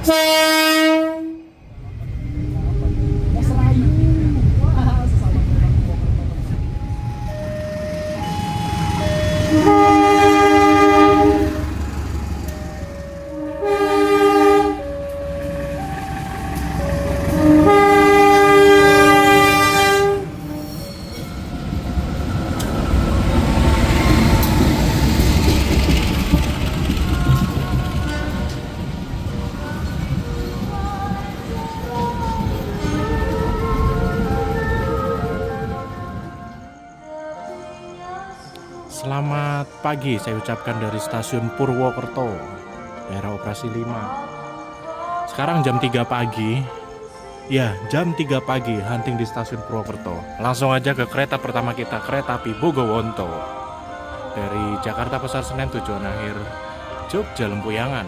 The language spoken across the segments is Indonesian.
Selamat pagi saya ucapkan dari stasiun Purwokerto, daerah operasi 5. Sekarang jam 3 pagi. Ya, jam 3 pagi hunting di stasiun Purwokerto. Langsung aja ke kereta pertama kita, kereta api Bogowonto. Dari Jakarta Pasar Senen tujuan akhir Jogja Lempuyangan.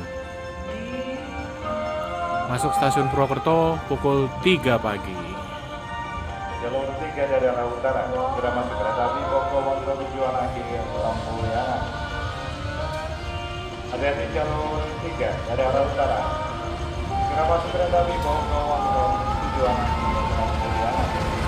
Masuk stasiun Purwokerto pukul 3 pagi. Jalur 3 dari arah utara, segera masuk kereta api Bogowonto tujuan akhir Lempuyangan. Hati-hati jalur 3 dari arah utara, segera masuk kereta api Bogowonto tujuan akhir Lempuyangan.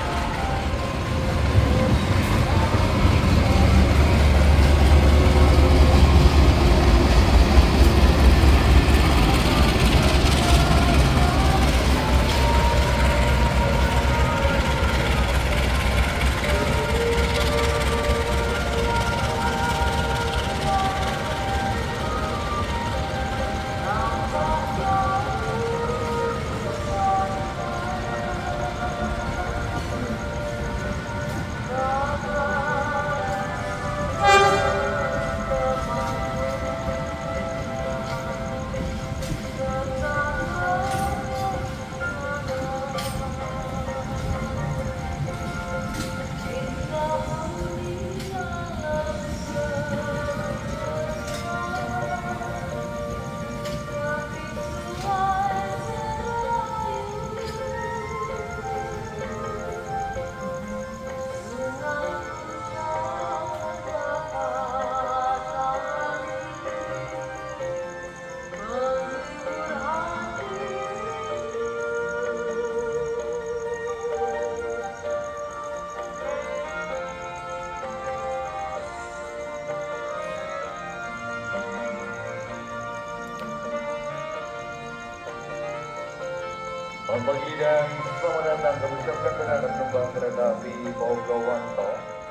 Selamat pagi dan selamat datang kami ucapkan pada penumpang kereta api Bogowonto.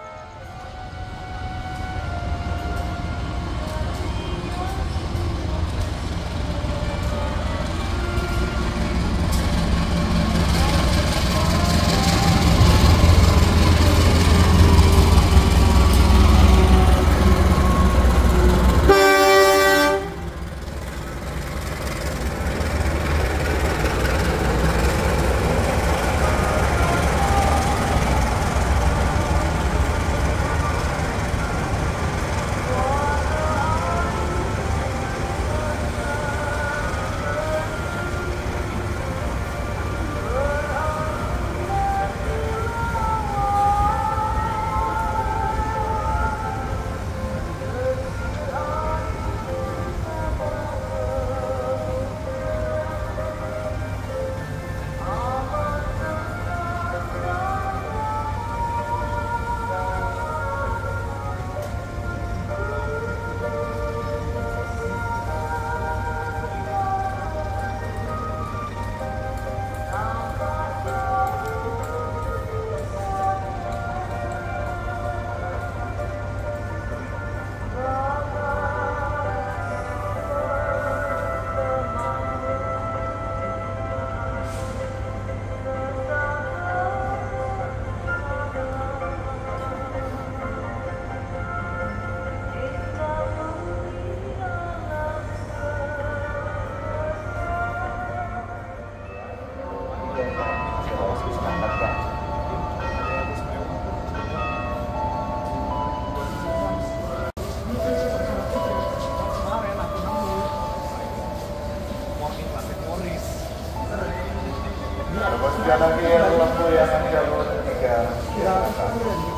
Jalan akhir Lempuyangan jalur 3.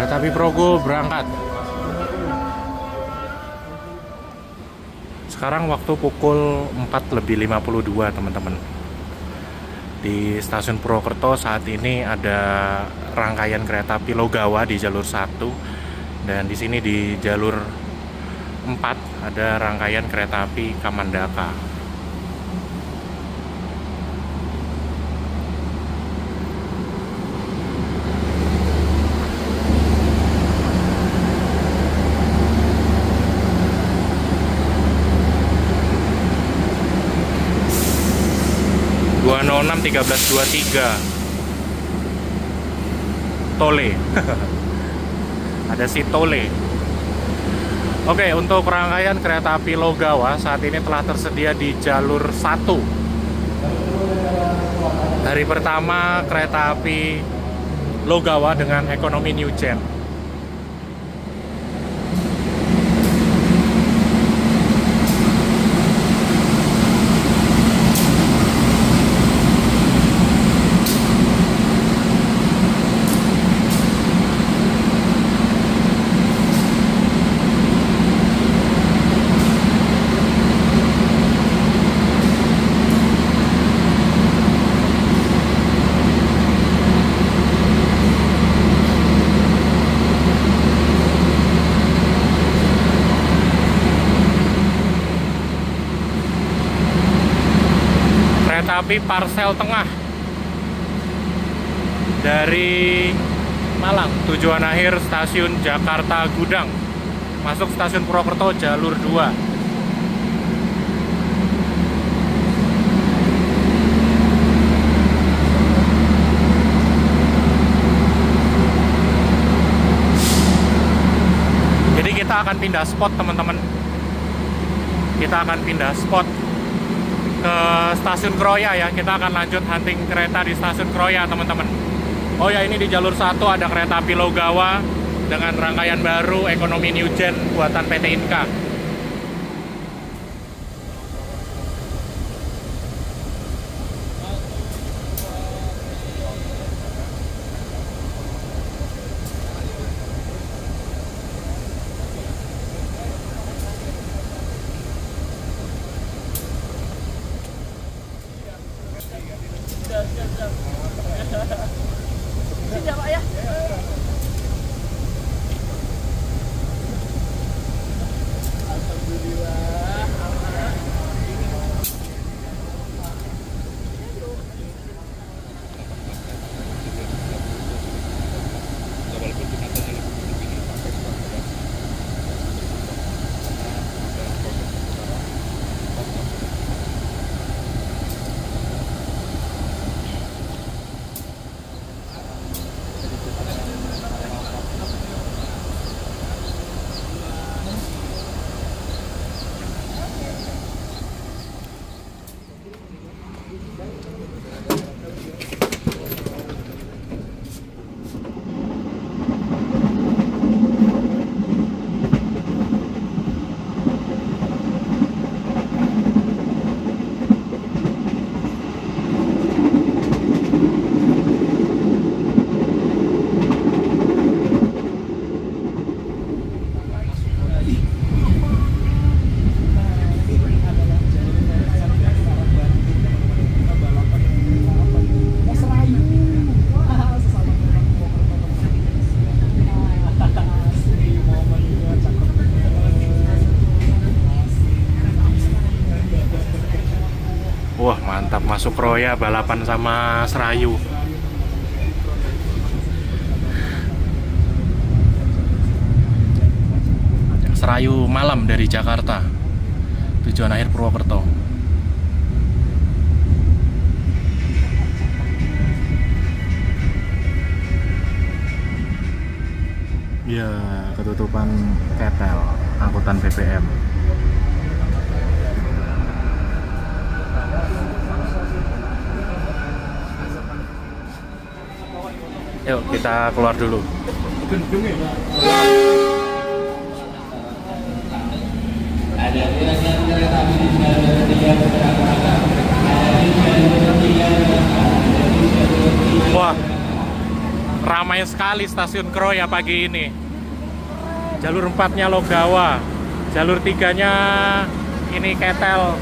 Kereta api Progo berangkat. Sekarang waktu pukul 4:52 teman-teman. Di stasiun Purwokerto saat ini ada rangkaian kereta api Logawa di jalur 1, dan di sini di jalur 4 ada rangkaian kereta api Kamandaka. (26 1323) Tole. Ada si Tole. Oke, untuk rangkaian kereta api Logawa saat ini telah tersedia di jalur 1. Hari pertama kereta api Logawa dengan ekonomi New Gen. Kereta api Parsel Tengah dari Malang, tujuan akhir stasiun Jakarta Gudang, masuk stasiun Purwokerto jalur 2. Jadi kita akan pindah spot teman-teman. Kita akan pindah spot ke stasiun Kroya ya. Kita akan lanjut hunting kereta di stasiun Kroya teman-teman. Oh ya, ini di jalur 1 ada kereta api Logawa dengan rangkaian baru ekonomi New Gen buatan PT Inka. Tidak, Pak ya. Wah, mantap, masuk Kroya balapan sama Serayu. Serayu malam dari Jakarta, tujuan akhir Purwokerto. Ya, ketutupan ketel angkutan BBM. Yuk kita keluar dulu. Wah, ramai ramai sekali stasiun Kroya pagi ini. Jalur 4-nya Logawa, jalur 3-nya ini Ketel.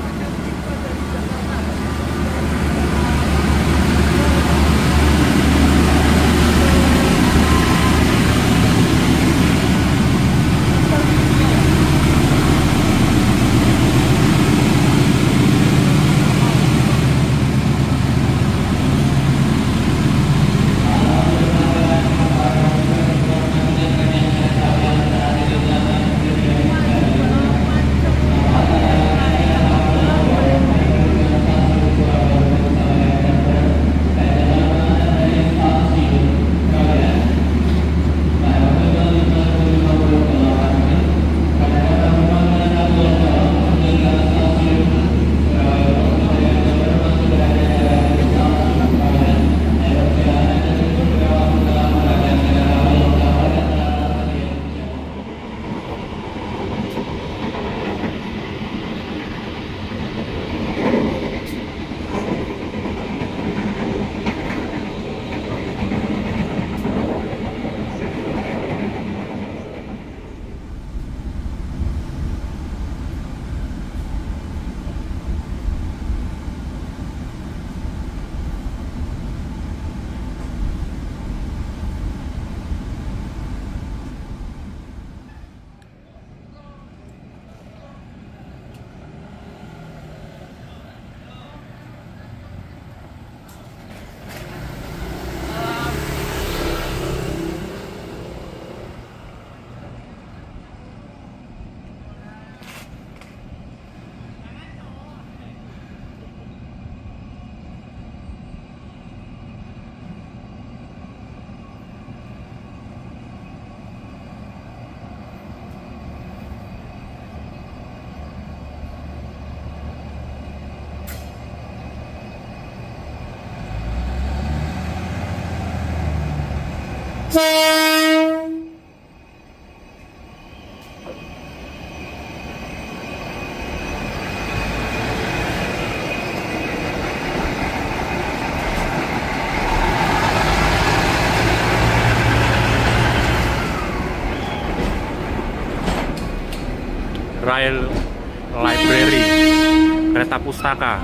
Rail Library, kereta pustaka.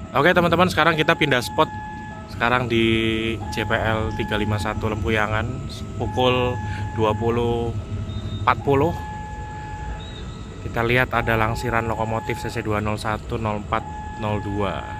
Oke teman-teman, sekarang kita pindah spot. Sekarang di JPL 351 Lempuyangan pukul 20.40. Kita lihat ada langsiran lokomotif CC 201 04 02.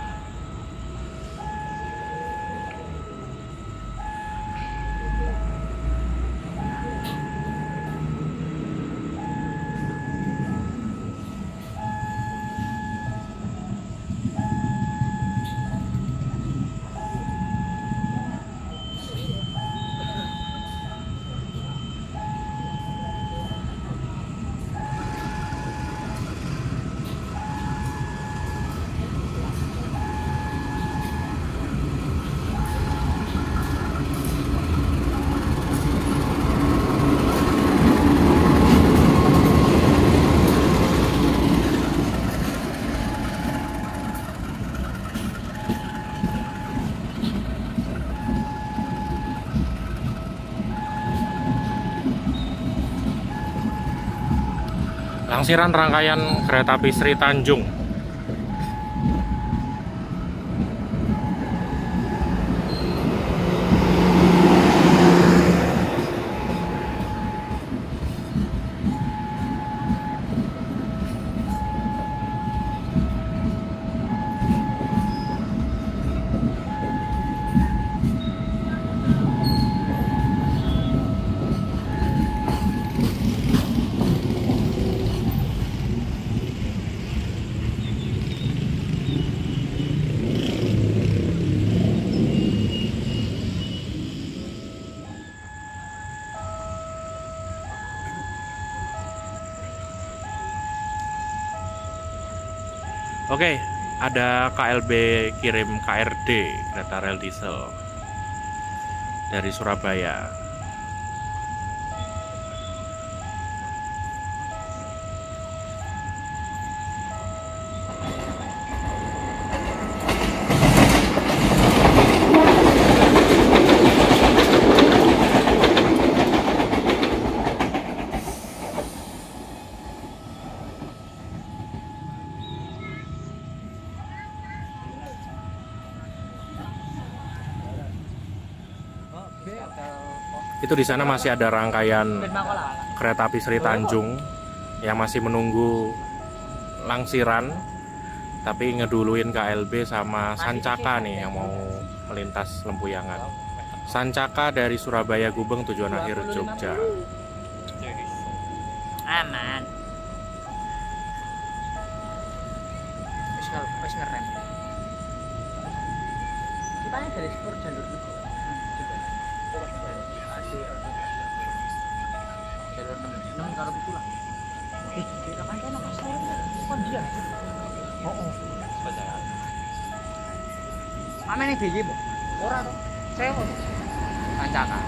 Langsiran rangkaian kereta api Sri Tanjung. Oke, ada KLB kirim KRD, kereta rel diesel dari Surabaya. Itu di sana masih ada rangkaian kereta api Sri Tanjung yang masih menunggu langsiran, tapi ngeduluin KLB sama Sancaka nih yang mau melintas Lempuyangan. Sancaka dari Surabaya Gubeng tujuan akhir Jogja. Aman. Wis ngerem. Kita ini dari spur jalur itu. Jalur 6 karo itu lah. Kita kan apa sih? Kon dia. Oh. Sepadan. Amene BY, Bu. Ora to. Sewo. Sancaka.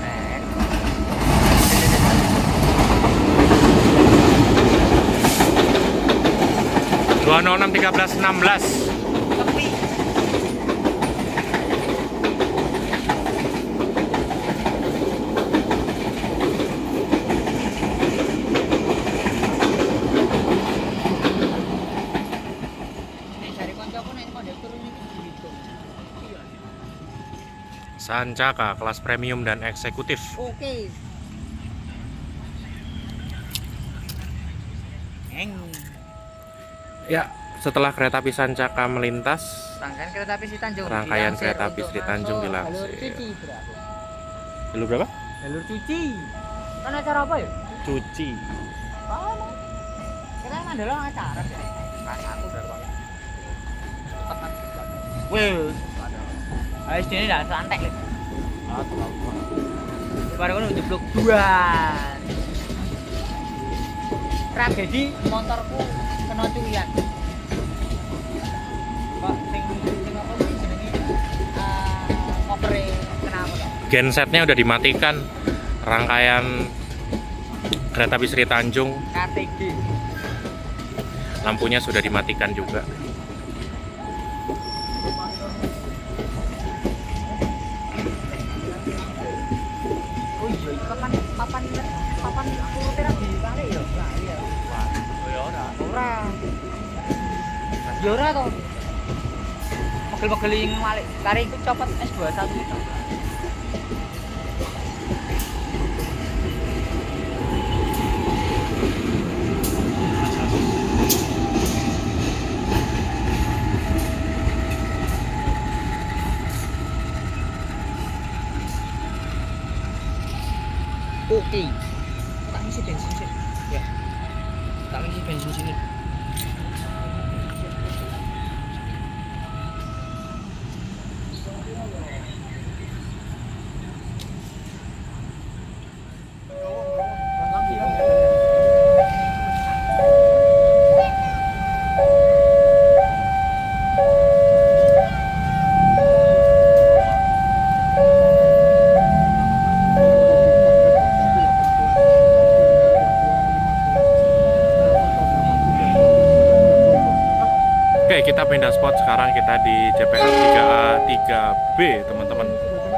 206 13 16. Sancaka kelas premium dan eksekutif. Oke. Ya, setelah kereta api Sancaka melintas, Rangkaian kereta api Sri Tanjung. rangkaian kereta api Sri Tanjung dilansir. Jalur berapa? Jalur cuci. Kan acara apa ya? Cuci. Oh, kita emang dulu acara ya. Pas aku baru banget. Wih. Ayo sini dah santai lho. Baru kan jeblok duan. Tragedi motorku kena curian. Kok sing apa sih jenenge? Kopere kenapa kok? Gensetnya udah dimatikan. Rangkaian kereta api Sri Tanjung, KTG. lampunya sudah dimatikan juga. Oh iya, papan kurute ra dibalik ya. Lah iya. Oh ya ora. Ora. Ya ora to. Megel-megeling malik. Tarik iku copot S21 itu. Oke. Tak ngisi bensin sih. Ya. Tak ngisi bensin sini. Oke, kita pindah spot sekarang, kita di CPR 3A 3B, teman-teman.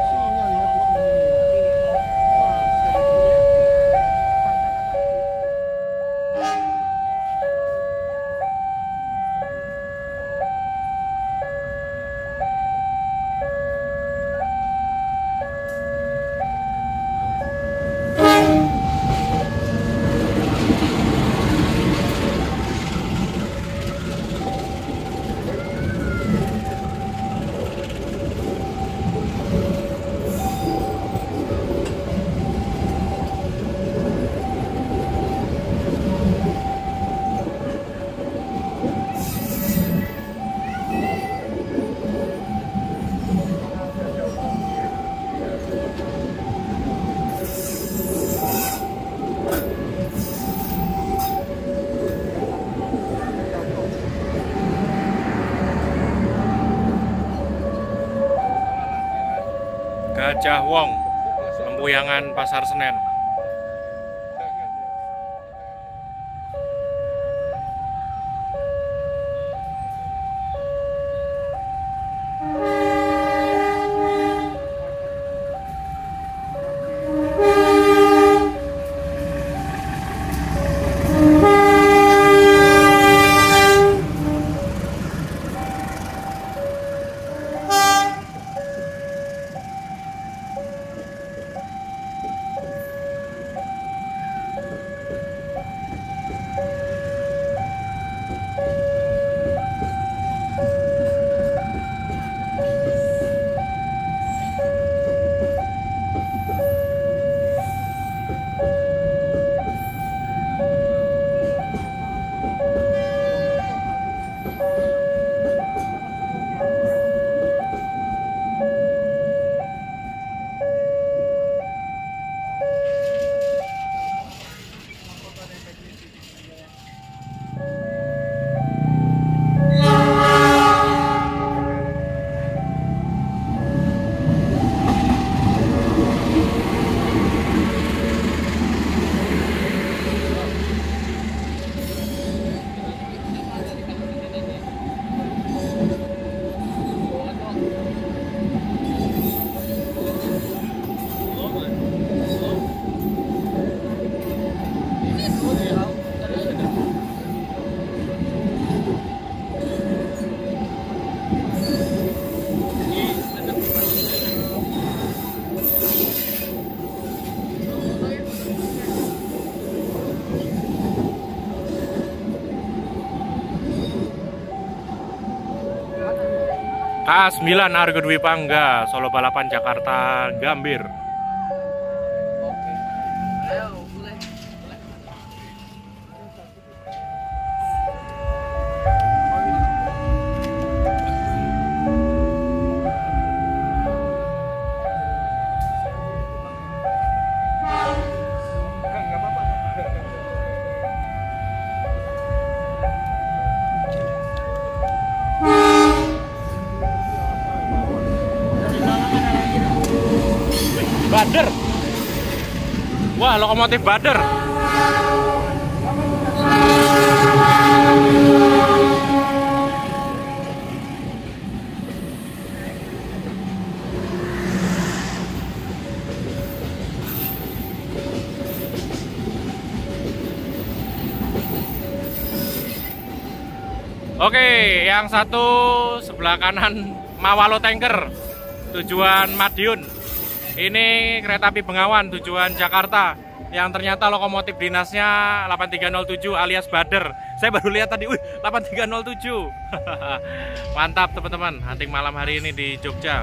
Gajah Wong, Lempuyangan, Pasar Senen. A9 Argo Dwi Pangga, Solo Balapan Jakarta, Gambir. Oke. Ayo, mulai. Bader. Wah, lokomotif Bader. Oke, yang satu sebelah kanan Mawalo Tanker tujuan Madiun. Ini kereta api Bengawan tujuan Jakarta yang ternyata lokomotif dinasnya 8307 alias Bader. Saya baru lihat tadi, 8307. Mantap teman-teman, hunting malam hari ini di Jogja.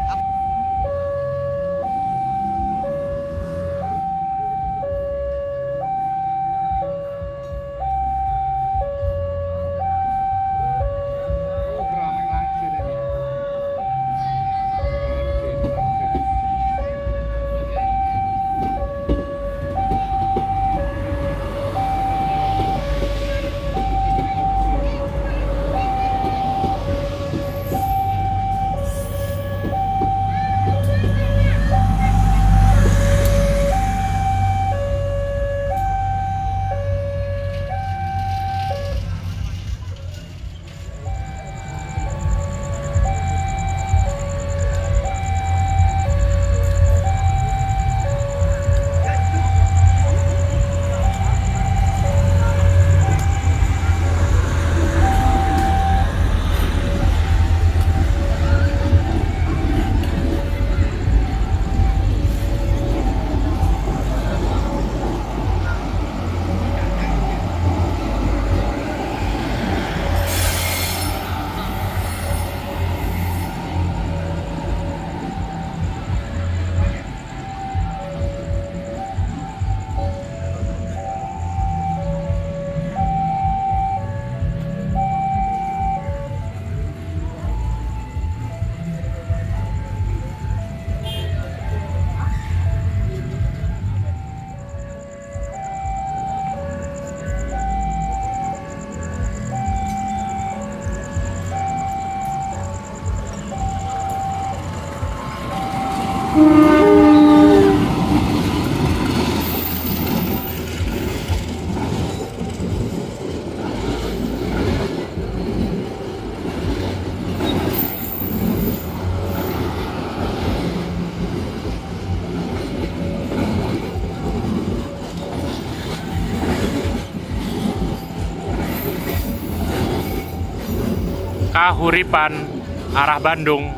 Kahuripan arah Bandung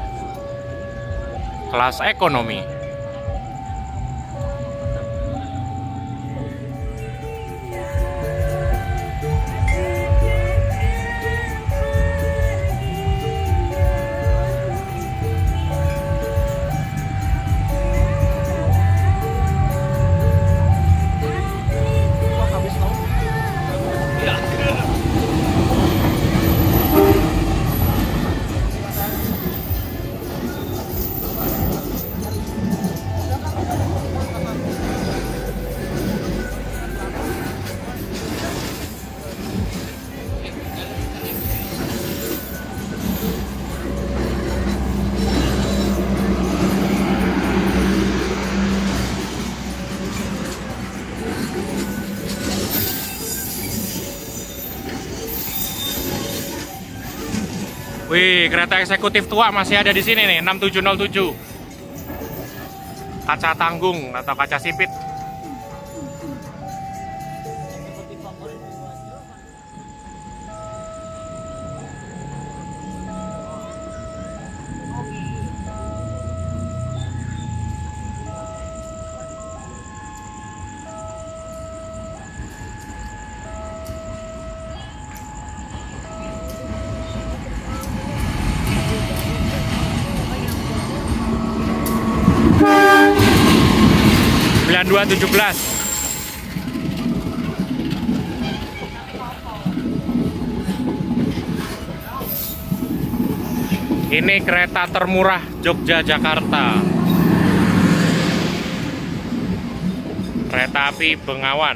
kelas ekonomi. Wih, kereta eksekutif tua masih ada di sini nih, 6707. Kaca tanggung atau kaca sipit. Dua 17. Ini kereta termurah Jogja Jakarta. Kereta api Bengawan.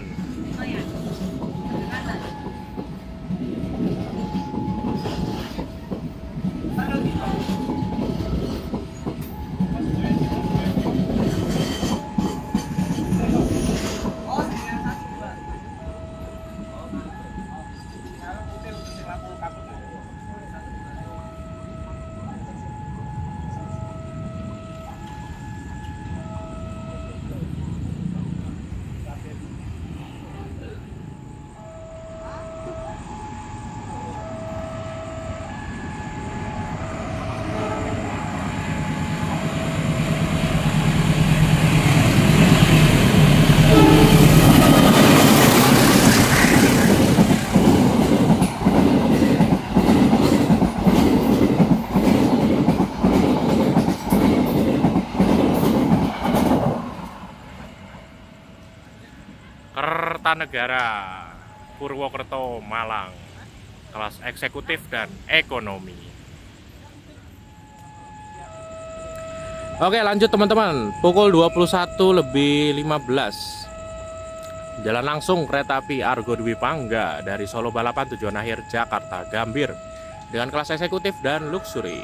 Kertanegara Purwokerto Malang, kelas eksekutif dan ekonomi. Oke, lanjut teman-teman. Pukul 21:15 jalan langsung kereta api Argo Dwi Pangga dari Solo Balapan tujuan akhir Jakarta Gambir dengan kelas eksekutif dan luxury.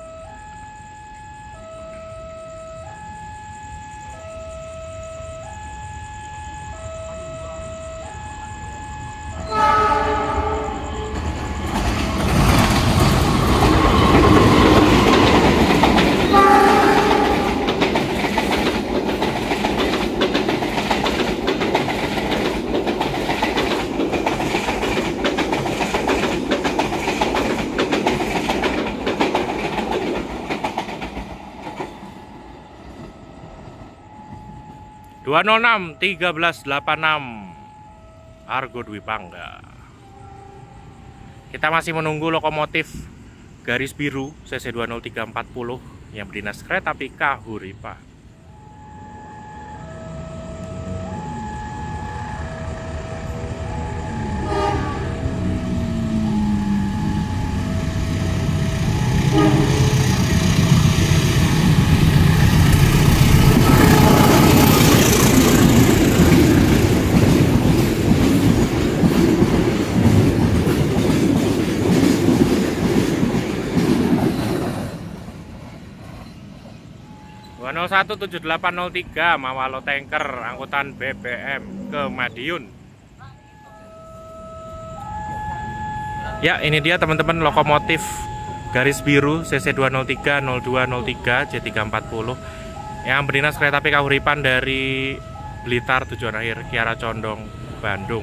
Dua 1386 Argo Dwi Pangga. Kita masih menunggu lokomotif garis biru CC 20340 yang berdinas kereta api Kahuripan. Wano 17803 Mawalo Tanker angkutan BBM ke Madiun. Ya, ini dia teman-teman lokomotif garis biru CC 203 0203 J340 yang berdinas kereta api Kahuripan dari Blitar tujuan akhir Kiara Condong, Bandung.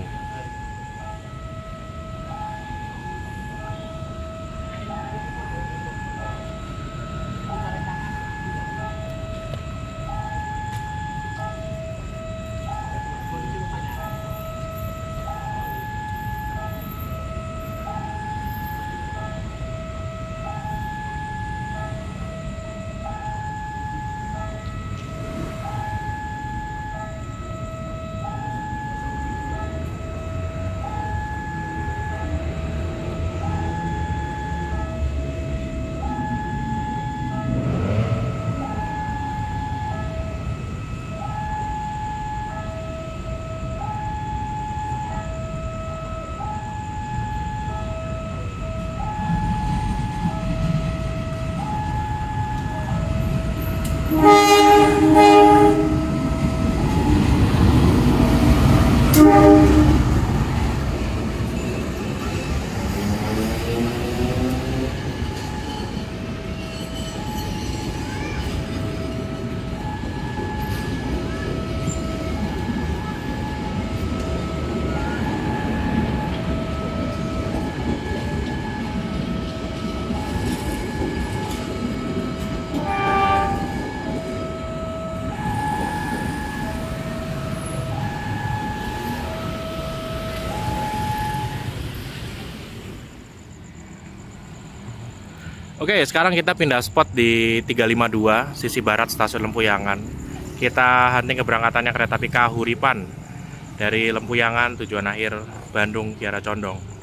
Oke, sekarang kita pindah spot di 352 sisi barat stasiun Lempuyangan. Kita hunting keberangkatannya kereta api Kahuripan dari Lempuyangan tujuan akhir Bandung Kiara Condong.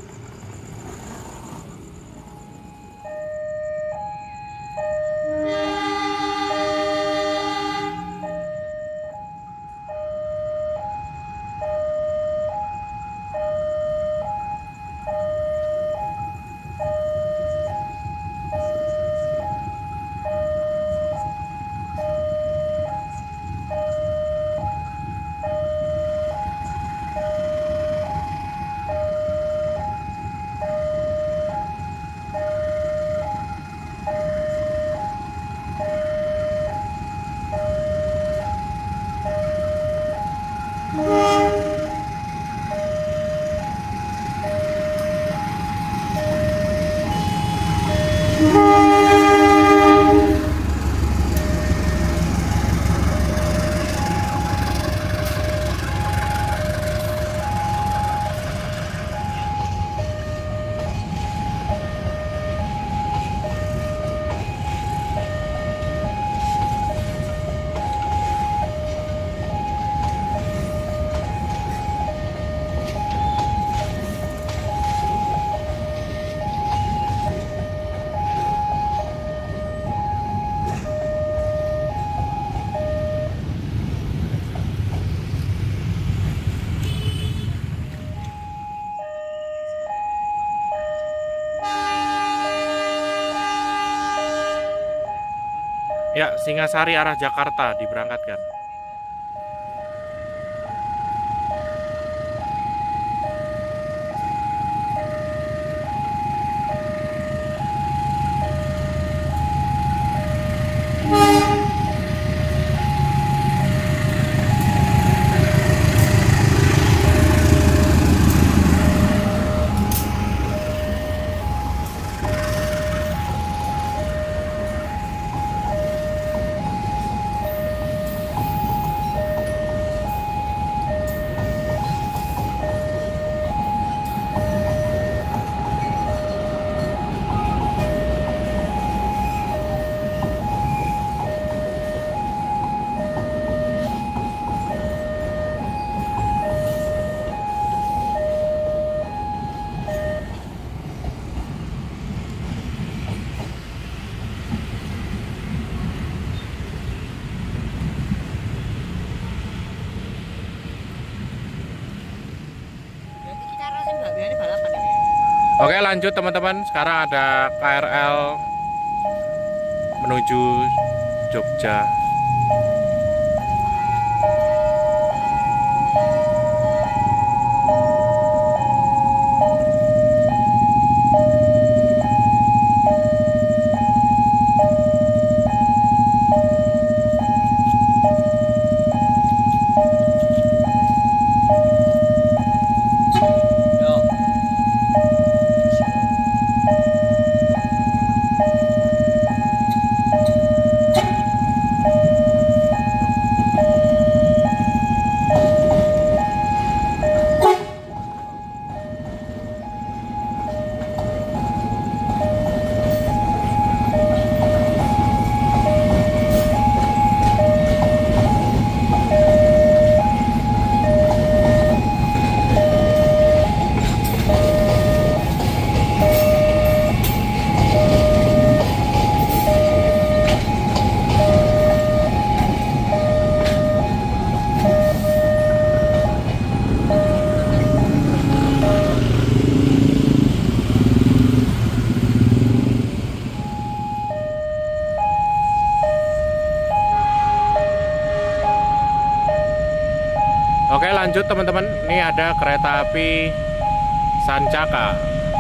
Ya, Singasari arah Jakarta diberangkatkan. Oke, lanjut teman-teman. Sekarang ada KRL menuju Jogja. Oke, lanjut teman-teman. Ini ada kereta api Sancaka.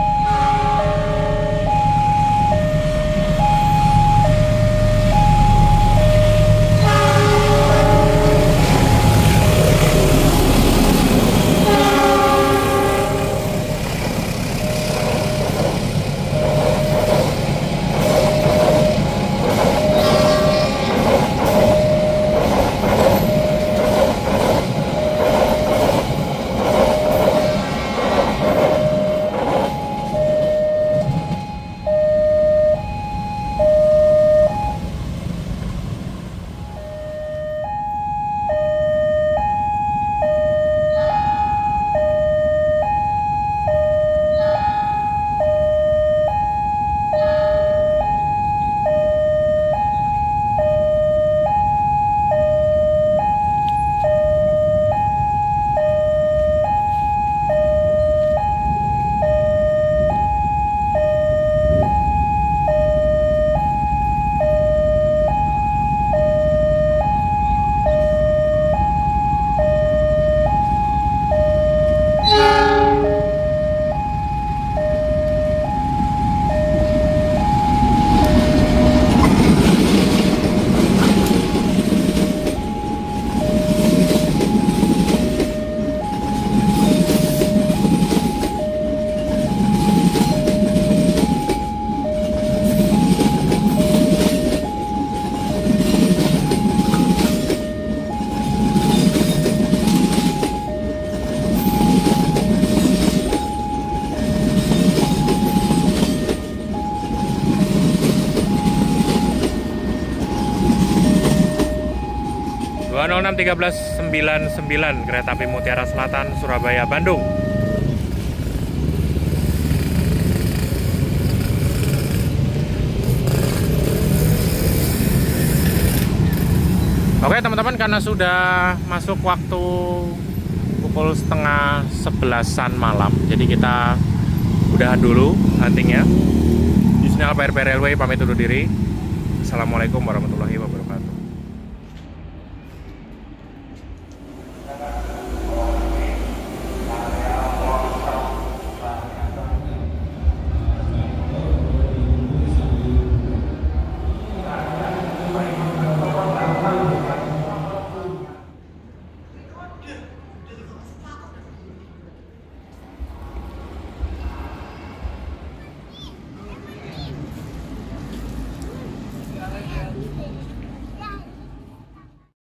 Enam 1399 kereta api Mutiara Selatan Surabaya Bandung. Oke teman-teman, karena sudah masuk waktu pukul setengah 11-an malam, jadi kita udahan dulu huntingnya. Di sini PRP Railway pamit undur diri. Assalamualaikum warahmatullahi wabarakatuh.